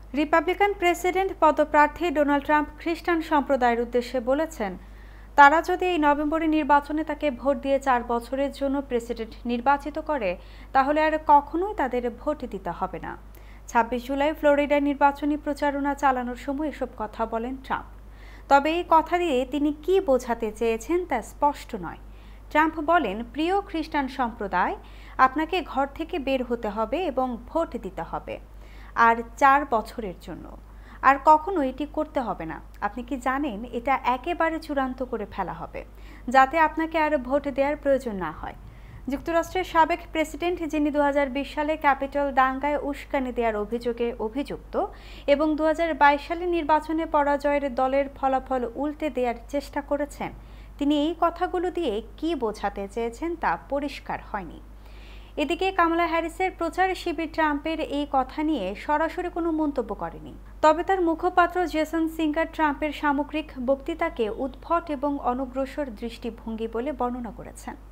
Republican president পদপ্রার্থী Donald Trump খ্রিস্টান সম্প্রদায়ের উদ্দেশ্যে বলেছেন, তারা যদি এই নভেম্বরে নির্বাচনে তাকে ভোট দিয়ে 4 বছরের জন্য প্রেসিডেন্ট নির্বাচিত করে, তাহলে আর কখনোই তাদের ভোট দিতে হবে না। 26 জুলাই ফ্লোরিডায় নির্বাচনী প্রচারণা চালানোর সময় এসব কথা বলেন ট্রাম্প। তবে এই কথা দিয়ে তিনি কি বোঝাতে চেয়েছেন তা স্পষ্ট নয়। ট্রাম্প বলেন, প্রিয় খ্রিস্টান সম্প্রদায়, আপনাকে ঘর থেকে বের হতে হবে এবং ভোট দিতে হবে, আর 4 বছরের জন্য। আর কখনো এটি করতে হবে না। আপনি কি জানেন, এটা একেবারে চূড়ান্ত করে ফেলা হবে, যাতে আপনাকে আর ভোট দেওয়ার প্রয়োজন না হয়। যুক্তরাষ্ট্রের সাবেক প্রেসিডেন্ট, যিনি 2020 সালে ক্যাপিটল দাঙ্গায় উস্কানি দেওয়ার অভিযোগে অভিযুক্ত এবং 2022 সালে নির্বাচনে পরাজয়ের দলের ফলাফল উল্টে দেওয়ার চেষ্টা করেছেন, তিনি এই কথাগুলো দিয়ে কি বোঝাতে চেয়েছেন তা পরিষ্কার হয়নি। এদিকে কামালা হ্যারিসের প্রচার শিবির ট্রাম্পের এই কথা নিয়ে সরাসরি কোনো মন্তব্য করেনি। তবে তার মুখপাত্র জেসন সিঙ্গার ট্রাম্পের সামগ্রিক বক্তৃতাকে উদ্ভট এবং অনগ্রসর দৃষ্টিভঙ্গি বলে বর্ণনা করেছেন।